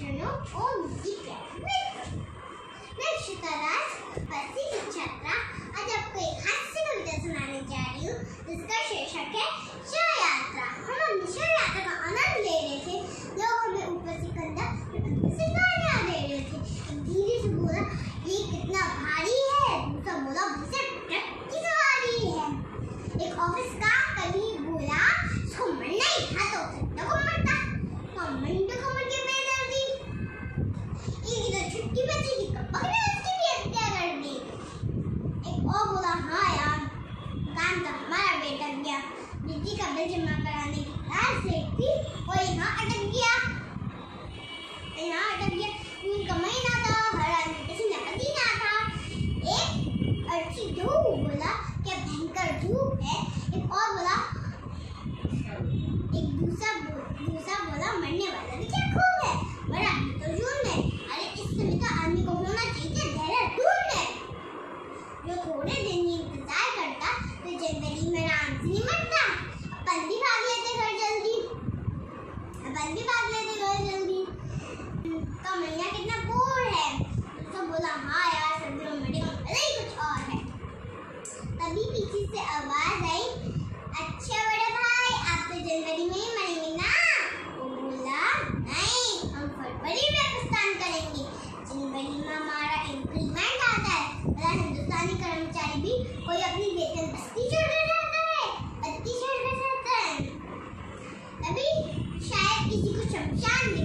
सुनो और मैं शिकाराज पति की छात्रा आज आपको एक हास्य कविता सुनाने जा रही हूँ जिसका शीर्षक है शव यात्रा। हम अपनी शव यात्रा का आनंद ले रहे थे। लोग हमें ऊपर से कंधा से गालियाँ दे रहे थे। धीरे से बोला ये कितना भारी है, दूसरा बोला मुझसे ट्रक की सवारी है। एक ऑफिस का कलीग बोला इसको मरना ही था तो कितना को मरता। कमेंट कमर के बेदर्दी एक इधर छुट्टी बची थी पकड़े उसकी भी हत्या कर दी। एक और बोला हाँ यार काम तो हमारा बेटा गया, बिजली का बिल जमा कराने की लास्ट डेट थी और यहाँ अटक गया। जून का महीना था, हर आदमी किसी ने पसीना था। एक अर्ची धूप बोला क्या भयंकर धूप है। एक और बोला एक दूसरा बोला मरने वाला भी क्या खूब है, मरा तो जून में। अरे इस समय तो आदमी को होना चाहिए देहरादून में। जो थोड़े दिन ही इंतजार करता तो जनवरी में आराम से नहीं मरता। अपन भी भाग लेते घर जल्दी। तो महीना कितना बोर है। तो बोला हाँ यार सर्दियों में मरेगा भले ही कुछ और है। तभी पीछे से आवाज आई अच्छा बड़े भाई आप तो जनवरी में ही मरेंगे ना। वो बोला नहीं हम फरवरी में प्रस्थान करेंगे, जनवरी में हमारा इंक्रीमेंट आता है। बोला हिंदुस्तानी कर्मचारी भी कोई अपनी वेतन बस्ती छोड़कर जाता है। तभी शायद किसी को शमशान